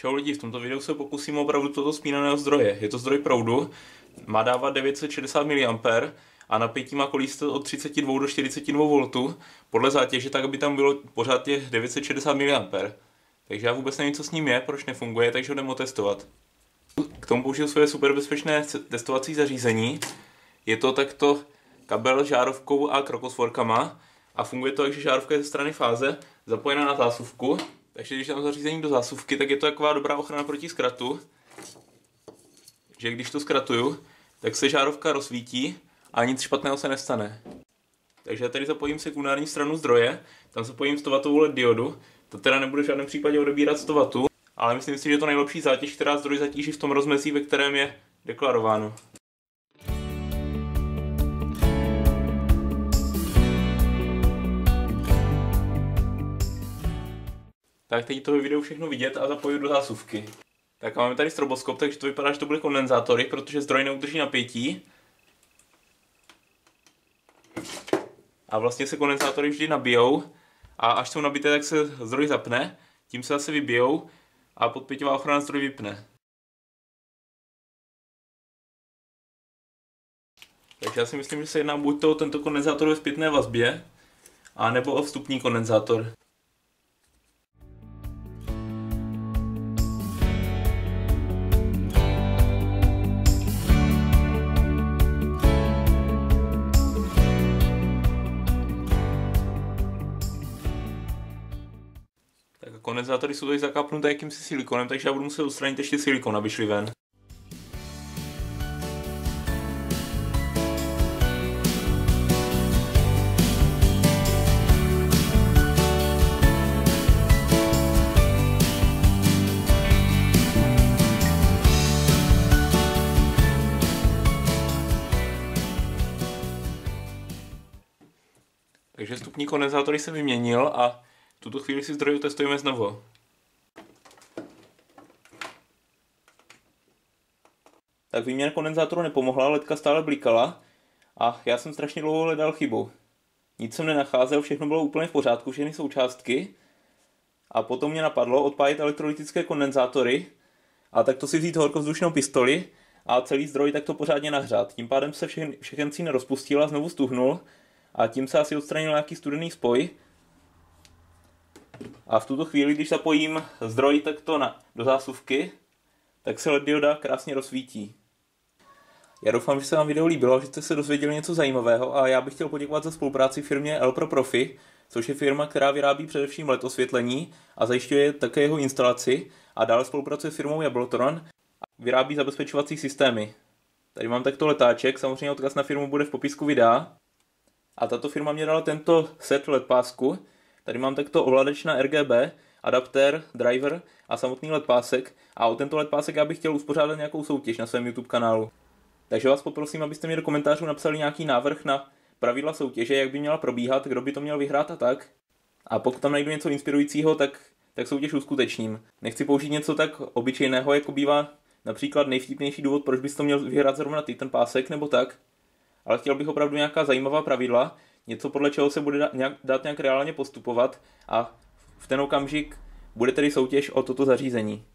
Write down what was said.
Čau lidi, v tomto videu se pokusím opravdu toto spínaného zdroje. Je to zdroj proudu, má dávat 960 mA a napětí má kolísat od 32 do 42 V podle zátěže, tak aby tam bylo pořád těch 960 mA. Takže já vůbec nevím, co s ním je, proč nefunguje, takže ho jdeme otestovat. K tomu použiju své super bezpečné testovací zařízení. Je to takto kabel s žárovkou a krokosvorkama a funguje to tak, že žárovka je ze strany fáze zapojená na zásuvku. Takže když dám zařízení do zásuvky, tak je to taková dobrá ochrana proti zkratu. Že když to zkratuju, tak se žárovka rozsvítí a nic špatného se nestane. Takže já tady zapojím sekundární stranu zdroje, tam zapojím 100 W LED diodu. To teda nebude v žádném případě odebírat 100 W, ale myslím si, že je to nejlepší zátěž, která zdroj zatíží v tom rozmezí, ve kterém je deklarováno. Tak teď to ve videu všechno vidět a zapoju do zásuvky. Tak a máme tady stroboskop, takže to vypadá, že to bude kondenzátory, protože zdroj neudrží napětí. A vlastně se kondenzátory vždy nabijou a až jsou nabité, tak se zdroj zapne, tím se zase vybijou a podpěťová ochrana zdroj vypne. Takže já si myslím, že se jedná buď to o tento kondenzátor ve zpětné vazbě, a nebo o vstupní kondenzátor. Tak kondenzátory jsou tady zakápnuté jakýmsi silikonem, takže já budu muset odstranit ještě silikon, aby šli ven. Takže vstupní kondenzátory jsem vyměnil a v tuto chvíli si zdroj testujeme znovu. Tak výměna kondenzátoru nepomohla, ledka stále blikala a já jsem strašně dlouho hledal chybu. Nic jsem nenacházel, všechno bylo úplně v pořádku, všechny součástky. A potom mě napadlo odpálit elektrolytické kondenzátory a takto si vzít horkovzdušnou pistoli a celý zdroj takto pořádně nahřát. Tím pádem se všechen cín rozpustil a znovu stuhnul a tím se asi odstranil nějaký studený spoj. A v tuto chvíli, když zapojím zdroj takto do zásuvky, tak se LED dioda krásně rozsvítí. Já doufám, že se vám video líbilo, že jste se dozvěděli něco zajímavého a já bych chtěl poděkovat za spolupráci firmě Elpro Profi, což je firma, která vyrábí především LED osvětlení a zajišťuje také jeho instalaci a dále spolupracuje s firmou Jablotron a vyrábí zabezpečovací systémy. Tady mám takto letáček, samozřejmě odkaz na firmu bude v popisku videa. A tato firma mě dala tento set LED pásku. Tady mám takto ovladač na RGB, adaptér, driver a samotný LED pásek. A o tento LED pásek já bych chtěl uspořádat nějakou soutěž na svém YouTube kanálu. Takže vás poprosím, abyste mi do komentářů napsali nějaký návrh na pravidla soutěže, jak by měla probíhat, kdo by to měl vyhrát a tak. A pokud tam najdu něco inspirujícího, tak soutěž uskutečním. Nechci použít něco tak obyčejného, jako bývá například nejvtipnější důvod, proč bys to měl vyhrát zrovna ty, ten pásek nebo tak. Ale chtěl bych opravdu nějaká zajímavá pravidla, něco podle čeho se bude dát nějak reálně postupovat a v ten okamžik bude tedy soutěž o toto zařízení.